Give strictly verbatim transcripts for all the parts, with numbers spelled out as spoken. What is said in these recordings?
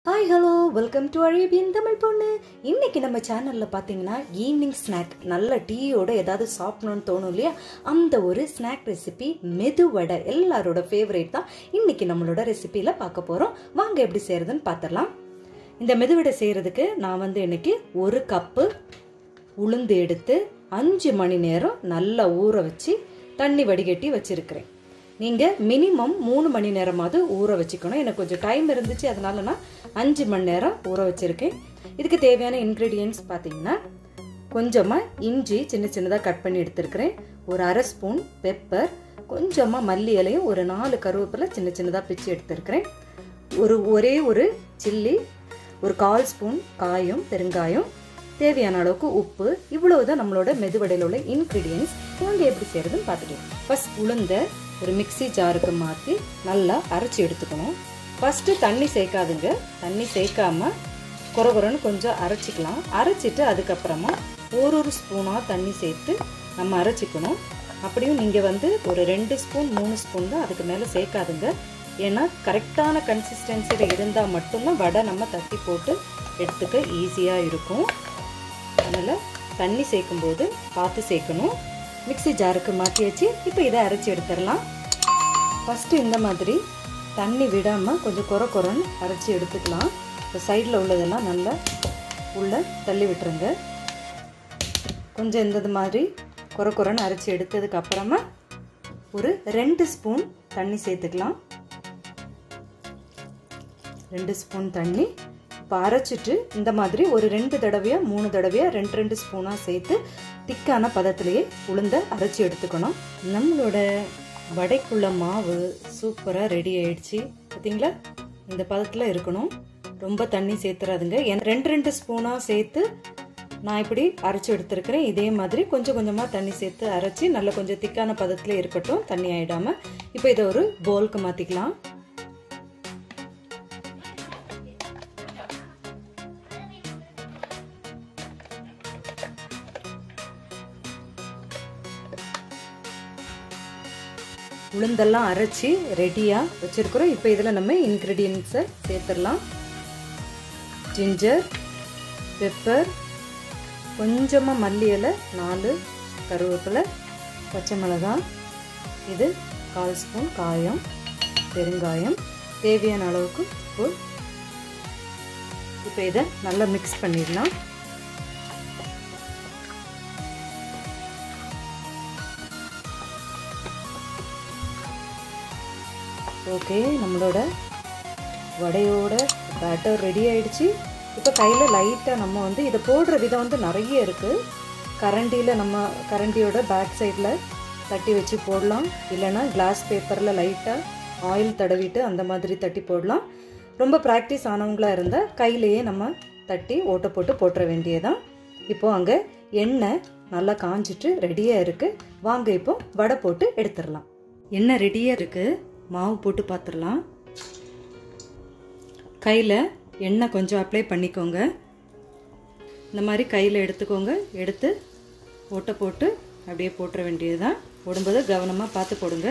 Hi, hello, welcome to Arabian Tamil பொண்ணு. இன்னைக்கு நம்ம சேனல்ல பாத்தீங்கன்னா ஈவினிங் ஸ்நாக் நல்ல டீயோட ஏதாவது சாப்பிடணும்னு தோணும் இல்லையா, அந்த ஒரு ஸ்நாக் ரெசிபி மெது வடை எல்லாரோட ஃபேவரேட் தான். இன்னைக்கு நம்மளோட ரெசிபியில பார்க்க போறோம். வாங்க எப்படி செய்யறதுன்னு பார்த்துடலாம். இந்த மெது வடை செய்யறதுக்கு நான் வந்து இன்னைக்கு ஒரு கப்பு உளுந்து எடுத்து அஞ்சு மணி நேரம் நல்லா ஊற வச்சு தண்ணி வடிகட்டி வச்சிருக்கிறேன். நீங்கள் மினிமம் மூணு மணி நேரமாவது ஊற வச்சுக்கணும். எனக்கு கொஞ்சம் டைம் இருந்துச்சு, அதனால நான் அஞ்சு மணி நேரம் ஊற வச்சுருக்கேன். இதுக்கு தேவையான இன்க்ரீடியன்ட்ஸ் பார்த்தீங்கன்னா, கொஞ்சமாக இஞ்சி சின்ன சின்னதாக கட் பண்ணி எடுத்துருக்கிறேன், ஒரு அரை ஸ்பூன் பெப்பர், கொஞ்சமாக மல்லி இலையும் ஒரு நாலு கருவேப்பிலை சின்ன சின்னதாக பிச்சு எடுத்துருக்கிறேன், ஒரு ஒரே ஒரு சில்லி, ஒரு கால் ஸ்பூன் காயம் பெருங்காயம், தேவையான அளவுக்கு உப்பு. இவ்வளவுதான் நம்மளோட மெதுவடையில் உள்ள இன்க்ரீடியன்ட்ஸ். வாங்க எப்படி செய்யறதுன்னு பார்த்துக்கலாம். ஃபர்ஸ்ட் உளுந்த ஒரு மிக்சி ஜாருக்கு மாற்றி நல்லா அரைச்சி எடுத்துக்கணும். ஃபஸ்ட்டு தண்ணி சேர்க்காதுங்க, தண்ணி சேர்க்காம குறை குறைன்னு கொஞ்சம் அரைச்சிக்கலாம். அரைச்சிட்டு அதுக்கப்புறமா ஒரு ஒரு ஸ்பூனாக தண்ணி சேர்த்து நம்ம அரைச்சிக்கணும். அப்படியும் நீங்கள் வந்து ஒரு ரெண்டு ஸ்பூன் மூணு ஸ்பூன் தான், அதுக்கு மேலே சேர்க்காதுங்க. ஏன்னா கரெக்டான கன்சிஸ்டன்சியில் இருந்தால் மட்டும்தான் வடை நம்ம தட்டி போட்டு எடுத்துக்க ஈஸியாக இருக்கும். அதனால் தண்ணி சேர்க்கும்போது பார்த்து சேர்க்கணும். மிக்சி ஜாருக்கு மாற்றி வச்சு இப்போ இதை அரைச்சி எடுத்துடலாம். ஃபஸ்ட்டு இந்த மாதிரி தண்ணி விடாமல் கொஞ்சம் குறை குறைன்னு அரைச்சி எடுத்துக்கலாம். இப்போ சைடில் உள்ளதெல்லாம் நல்லா உள்ளே தள்ளி விட்டுருங்க. கொஞ்சம் இந்த மாதிரி குறை குறைன்னு அரைச்சி எடுத்ததுக்கு அப்புறமா ஒரு ரெண்டு ஸ்பூன் தண்ணி சேர்த்துக்கலாம். ரெண்டு ஸ்பூன் தண்ணி இப்போ அரைச்சிட்டு இந்த மாதிரி ஒரு ரெண்டு தடவையாக மூணு தடவையாக ரெண்டு ரெண்டு ஸ்பூனாக சேர்த்து திக்கான பதத்திலேயே உளுந்த அரைச்சி எடுத்துக்கணும். நம்மளோட வடைக்குள்ள மாவு சூப்பராக ரெடி ஆயிடுச்சு. பார்த்தீங்களா, இந்த பதத்தில் இருக்கணும், ரொம்ப தண்ணி சேர்த்துறாதுங்க. என் ரெண்டு ரெண்டு ஸ்பூனாக சேர்த்து நான் இப்படி அரைச்சி எடுத்துருக்கிறேன். இதே மாதிரி கொஞ்சம் கொஞ்சமாக தண்ணி சேர்த்து அரைச்சி நல்லா கொஞ்சம் திக்கான பதத்தில் இருக்கட்டும், தண்ணி ஆகிடாமல். இப்போ இதை ஒரு பவுலுக்கு மாற்றிக்கலாம். உளுந்தெல்லாம் அரைச்சி ரெடியாக வச்சுருக்கிறோம். இப்போ இதில் நம்ம இன்க்ரீடியன்ட்ஸை சேர்த்துடலாம். ஜிஞ்சர், பெப்பர், கொஞ்சமாக மல்லி இலை, நாலு கருவேப்பிலை, பச்சை மிளகாய், இது கால் ஸ்பூன் காயம் பெருங்காயம், தேவையான அளவுக்கு உப்பு. இப்போ இதை நல்லா மிக்ஸ் பண்ணிடலாம். ஓகே, நம்மளோட வடையோட பேட்டர் ரெடி ஆயிடுச்சு. இப்போ கையில் லைட்டாக நம்ம வந்து இதை போடுற விதம் வந்து நிறைய இருக்குது. கரண்டியில் நம்ம கரண்டியோட பேக் சைடில் தட்டி வச்சு போடலாம், இல்லைன்னா கிளாஸ் பேப்பரில் லைட்டாக ஆயில் தடவிட்டு அந்த மாதிரி தட்டி போடலாம். ரொம்ப ப்ராக்டிஸ் ஆனவங்களாக இருந்தால் கையிலையே நம்ம தட்டி ஓட்டை போட்டு போட்டுற வேண்டியதான். இப்போது அங்கே எண்ணெய் நல்லா காஞ்சிட்டு ரெடியாக இருக்குது. வாங்க இப்போ வடை போட்டு எடுத்துடலாம். எண்ணெய் ரெடியாக இருக்குது, மாவு போட்டு பார்த்துடலாம். கையில் எண்ணெய் கொஞ்சம் அப்ளை பண்ணிக்கோங்க. இந்த மாதிரி கையில் எடுத்துக்கோங்க. எடுத்து ஓட்டை போட்டு அப்படியே போட்டுற வேண்டியது தான். போடும்போது கவனமாக பார்த்து போடுங்க.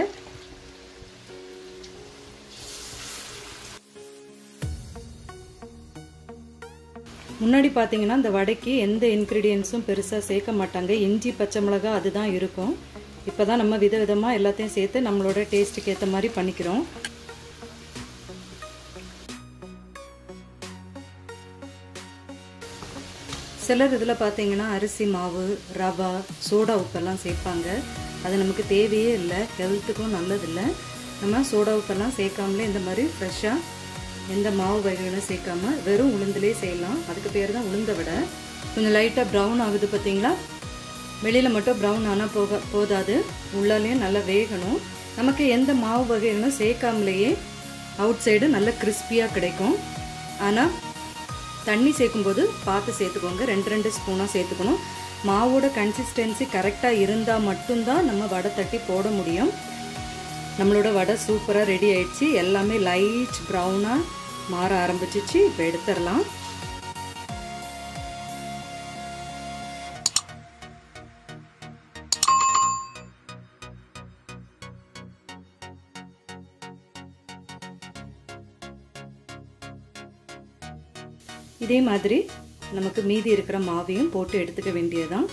முன்னாடி பார்த்தீங்கன்னா இந்த வடைக்கு எந்த இன்க்ரீடியன்ஸும் பெருசாக சேர்க்க மாட்டாங்க. இஞ்சி பச்சை மிளகா அதுதான் இருக்கும். இப்போ தான் நம்ம விதவிதமாக எல்லாத்தையும் சேர்த்து நம்மளோட டேஸ்ட்டுக்கு ஏற்ற மாதிரி பண்ணிக்கிறோம். சிலர் இதில் பார்த்தீங்கன்னா அரிசி மாவு, ரவா, சோடா உப்பெல்லாம் சேர்ப்பாங்க. அது நமக்கு தேவையே இல்லை, ஹெல்த்துக்கும் நல்லதில்லை. நம்ம சோடா உப்பெல்லாம் சேர்க்காமலே இந்த மாதிரி ஃப்ரெஷ்ஷாக எந்த மாவு வகைகளும் சேர்க்காம வெறும் உளுந்துலேயே செய்யலாம். அதுக்கு பேர் தான் உளுந்த வடை. கொஞ்சம் லைட்டாக ப்ரௌன் ஆகுது பார்த்தீங்களா, வெளியில் மட்டும் ப்ரௌன் ஆனால் போக போதாது, உள்ளாலேயும் நல்லா வேகணும். நமக்கு எந்த மாவு வகைகளும் சேர்க்காமலேயே அவுட் சைடு நல்லா கிறிஸ்பியாக கிடைக்கும். ஆனால் தண்ணி சேர்க்கும்போது பார்த்து சேர்த்துக்கோங்க, ரெண்டு ரெண்டு ஸ்பூனாக சேர்த்துக்கணும். மாவோட கன்சிஸ்டன்சி கரெக்டாக இருந்தால் மட்டும்தான் நம்ம வடை தட்டி போட முடியும். நம்மளோட வடை சூப்பராக ரெடி ஆயிடுச்சு. எல்லாமே லைட் ப்ரௌனாக மாற ஆரம்பிச்சிச்சு. இப்போ எடுத்துடலாம். இதே மாதிரி நமக்கு மீதி இருக்கிற மாவையும் போட்டு எடுத்துக்க வேண்டியதுதான்.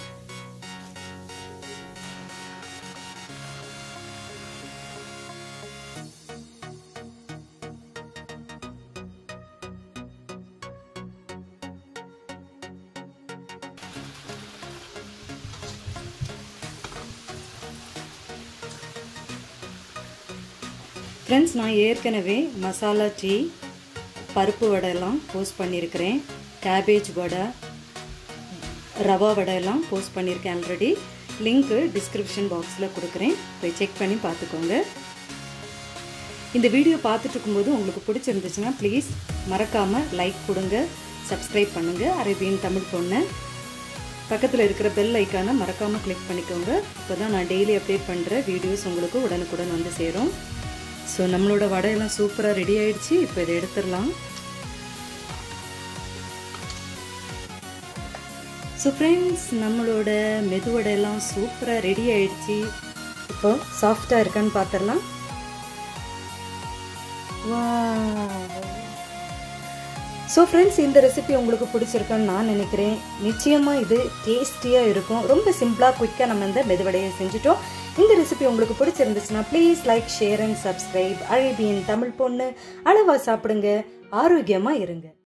ஃப்ரெண்ட்ஸ், நான் ஏற்கனவே மசாலா டீ, பருப்பு வடையெல்லாம் போஸ்ட் பண்ணியிருக்கிறேன். கேபேஜ் வடை, ரவா வடையெல்லாம் போஸ்ட் பண்ணியிருக்கேன் ஆல்ரெடி. லிங்க்கு டிஸ்கிரிப்ஷன் பாக்ஸில் கொடுக்குறேன், போய் செக் பண்ணி பார்த்துக்கோங்க. இந்த வீடியோ பார்த்துட்டு இருக்கும்போது உங்களுக்கு பிடிச்சிருந்துச்சுன்னா ப்ளீஸ் மறக்காமல் லைக் கொடுங்க, சப்ஸ்கிரைப் பண்ணுங்கள். அரேபியன் தமிழ் பொண்ணு பக்கத்தில் இருக்கிற பெல் ஐக்கானை மறக்காமல் கிளிக் பண்ணிக்கோங்க. இப்போ தான் நான் டெய்லி அப்டேட் பண்ணுற வீடியோஸ் உங்களுக்கு உடனுக்குடன் வந்து சேரும். ஸோ நம்மளோட வடையெல்லாம் சூப்பராக ரெடி ஆயிடுச்சு. இப்போ இதை எடுத்துடலாம். ஸோ ஃப்ரெண்ட்ஸ், நம்மளோட மெது வடையெல்லாம் சூப்பராக ரெடி ஆயிடுச்சு. இப்போ சாஃப்டாக இருக்கான்னு பார்த்துடலாம். வா! ஸோ ஃப்ரெண்ட்ஸ், இந்த ரெசிபி உங்களுக்கு பிடிச்சிருக்குன்னு நான் நினைக்கிறேன். நிச்சயமாக இது டேஸ்டியாக இருக்கும். ரொம்ப சிம்பிளாக குயிக்காக நம்ம இந்த மெது வடையை செஞ்சுட்டோம். இந்த ரெசிபி உங்களுக்கு பிடிச்சிருந்துச்சுன்னா please like, share and subscribe. Arabian Tamil பொண்ணு. அளவாக சாப்பிடுங்க, ஆரோக்கியமாக இருங்க.